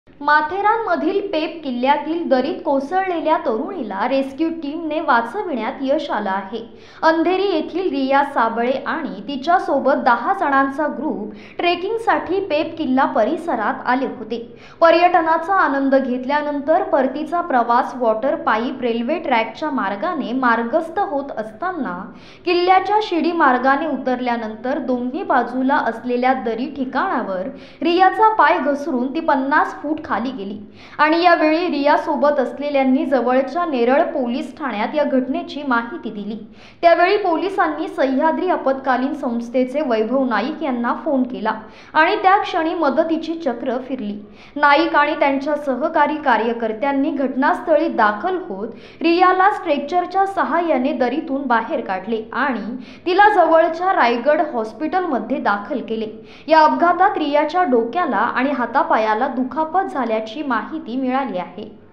माथेरानमधील पेब किल्ल्यातील दरीत कोसळलेल्या तरुणीला रेस्क्यू टीमने वाचविण्यात यश आलं आहे। अंधेरी येथील रिया साबळे आणि तिच्यासोबत 10 जणांचा ग्रुप ट्रेकिंगसाठी पेब किल्ला परिसरात आले होते। पर्यटनाचा आनंद घेतल्यानंतर परतीचा प्रवास वॉटर पाईप रेल्वे ट्रॅकच्या मार्गाने मार्गस्थ होत असताना किल्ल्याच्या शिडी मार्गाने उतरल्यानंतर दोन्ही बाजूला असलेल्या दरी ठिकाणावर रियाचा पाय घसरून ती 50 फूट खाली गेली आणि यावेळी रिया सोबत असलेल्यांनी जवळच्या नेरळ पोलीस ठाण्यात या घटनेची माहिती दिली। त्यावेळी पोलिसांनी सह्याद्री आपत्कालीन संस्थेचे वैभव नाईक यांना फोन केला आणि त्या क्षणी मदतीची चक्र फिरली। नाईक आणि त्यांच्या सहकारी कार्यकर्त्यांनी घटनास्थळी दाखल होत रियाला स्ट्रेचरच्या सहाय्याने दरीतून बाहेर काढले आणि तिला जवळच्या रायगड हॉस्पिटलमध्ये दाखल केले। या अपघातात रियाच्या डोक्याला आणि हातापायाला दुखापत झाल्याची माहिती मिळाली आहे।